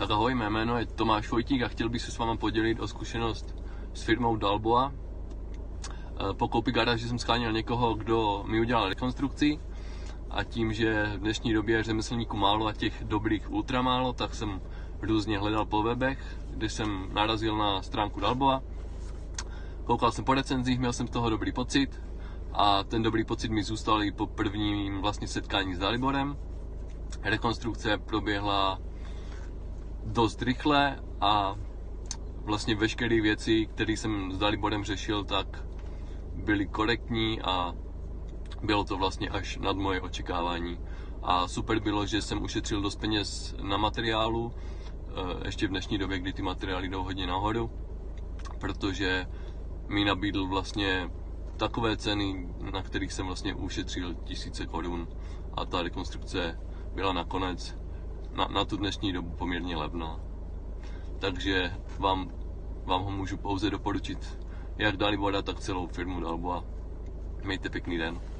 Tak ahoj, mé jméno je Tomáš Vojtík a chtěl bych se s váma podělit o zkušenost s firmou Dalboa. Po koupi garáže jsem sháněl někoho, kdo mi udělal rekonstrukci, a tím, že v dnešní době je řemeslníků málo a těch dobrých ultra málo, tak jsem různě hledal po webech, kde jsem narazil na stránku Dalboa. Koukal jsem po recenzích, měl jsem z toho dobrý pocit a ten dobrý pocit mi zůstal i po prvním vlastně setkání s Daliborem. Rekonstrukce proběhla dost rychle a vlastně veškeré věci, které jsem s Daliborem řešil, tak byly korektní a bylo to vlastně až nad moje očekávání. A super bylo, že jsem ušetřil dost peněz na materiálu, ještě v dnešní době, kdy ty materiály jdou hodně nahoru, protože mi nabídl vlastně takové ceny, na kterých jsem vlastně ušetřil tisíce korun, a ta rekonstrukce byla nakonec na tu dnešní dobu poměrně levná. Takže vám ho můžu pouze doporučit jak Dalibora, tak celou firmu Dalboa. Mějte pěkný den.